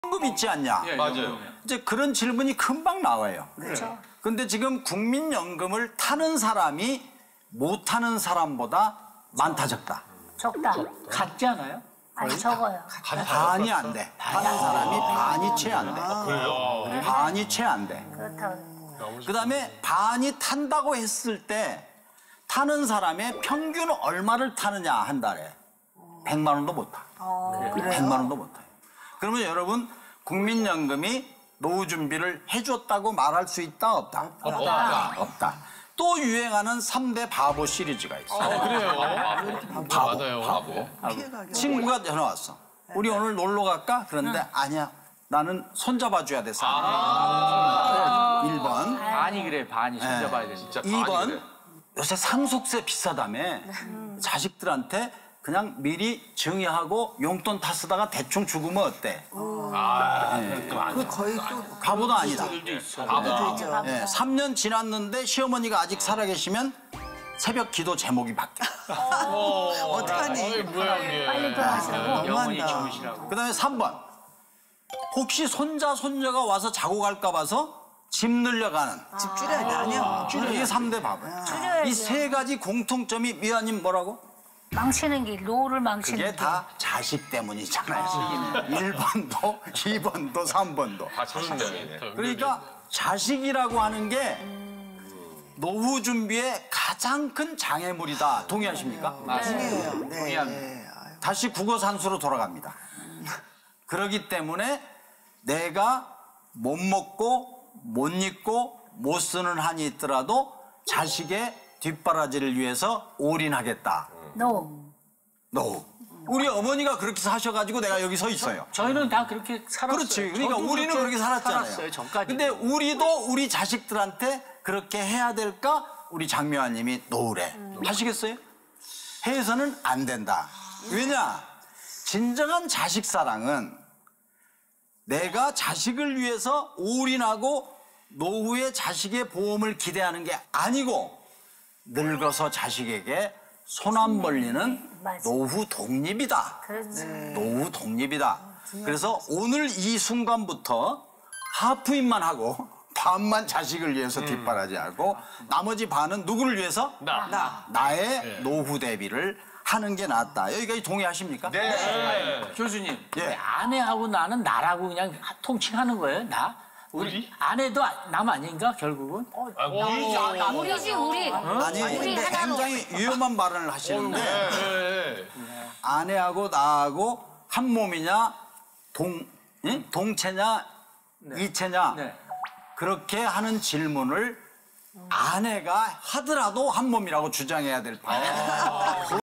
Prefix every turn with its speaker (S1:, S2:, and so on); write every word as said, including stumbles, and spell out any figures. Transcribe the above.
S1: 연금 있지 않냐?
S2: 예, 맞아요.
S1: 이제 그런 질문이 금방 나와요.
S3: 그렇죠.
S1: 근데 지금 국민연금을 타는 사람이 못 타는 사람보다 많다 적다.
S3: 적다.
S4: 같지 않아요?
S3: 아니 적어요.
S1: 반이 안 돼. 타는 사람이 반이 채 안 돼.
S2: 그래요?
S1: 반이 채 안 돼.
S3: 그렇다고.
S1: 그다음에 반이 탄다고 했을 때 타는 사람의 평균 얼마를 타느냐 한 달에 백만 원도 못 타. 백만 원도 못 타요. 그러면 여러분 국민연금이 노후 준비를 해줬다고 말할 수 있다 없다?
S2: 없다.
S1: 없다. 또 유행하는 삼 대 바보 시리즈가 있어요.
S2: 아, 그래요?
S1: 바보,
S2: 맞아요.
S1: 바보. 친구가 전화 왔어. 우리 오늘 놀러 갈까? 그런데 아니야. 나는 손잡아줘야 돼. 아 일 번.
S4: 반이 그래, 반이 손잡아야 돼.
S2: 진짜
S1: 이 번.
S2: 그래.
S1: 요새 상속세 비싸다며 자식들한테 그냥 미리 정의하고 용돈 다 쓰다가 대충 죽으면 어때?
S2: 아,
S5: 그 거의 또
S1: 바보도 아니다.
S2: 바보도
S5: 되죠.
S1: 예, 삼 년 지났는데 시어머니가 아직 살아계시면 새벽 기도 제목이 바뀌어.
S5: 어떡하니?
S2: 어이, 뭐야, 이게.
S3: 빨리 돌아가시라고.
S4: 영원히
S5: 너무한다.
S4: 주무시라고.
S1: 그다음에 삼 번. 혹시 손자, 손녀가 와서 자고 갈까 봐서 집 늘려가는.
S5: 집 줄여야 돼. 아니야.
S1: 이게 삼 대 바보야.
S3: 줄여야죠.
S1: 이 세 가지 공통점이 미아님 뭐라고?
S3: 망치는 길, 노후를 망치는
S1: 그게
S3: 길.
S1: 다 자식 때문이잖아요. 일 번도, 이 번도, 삼 번도.
S2: 다 자신감이네.
S1: 그러니까 자식이라고 하는 게 노후 준비의 가장 큰 장애물이다. 동의하십니까?
S5: 중요해요. 네.
S4: 동의합니다.
S5: 네. 아유.
S1: 다시 국어 산수로 돌아갑니다. 그렇기 때문에 내가 못 먹고 못 입고 못 쓰는 한이 있더라도 자식의 뒷바라지를 위해서 올인하겠다.
S3: 노.
S1: 노후. 우리 어머니가 그렇게 사셔가지고 내가 여기 서 있어요.
S4: 저희는 다 그렇게 살았어요.
S1: 그렇지. 그러니까
S4: 저도
S1: 우리는 그렇게 살았잖아요.
S4: 살았어요, 전까지.
S1: 근데 우리도 우리 자식들한테 그렇게 해야 될까? 우리 장미화님이 노후래. 하시겠어요? 해서는 안 된다. 왜냐? 진정한 자식 사랑은 내가 자식을 위해서 올인하고 노후에 자식의 보험을 기대하는 게 아니고 늙어서 자식에게 손 안 벌리는
S3: 맞아.
S1: 노후 독립이다.
S3: 그렇지.
S1: 노후 독립이다. 그래서 오늘 이 순간부터 하프인만 하고 반만 자식을 위해서 뒷바라지하고 나머지 반은 누구를 위해서?
S2: 나.
S5: 나.
S1: 나의 노후 대비를 하는 게 낫다. 여기까지 동의하십니까?
S2: 네.
S4: 교수님,
S1: 예.
S4: 아내하고 나는 나라고 그냥 통칭하는 거예요, 나? 우리 아내도 남 아닌가 결국은? 어,
S2: 아, 우리 나.
S3: 우리지 우리.
S1: 아니,
S3: 우리
S1: 근데
S3: 하나로.
S1: 굉장히 위험한 발언을 하시는데
S2: 네.
S1: 아내하고 나하고 한 몸이냐, 동, 응? 동체냐, 이체냐
S4: 네.
S1: 그렇게 하는 질문을 아내가 하더라도 한 몸이라고 주장해야 될 판에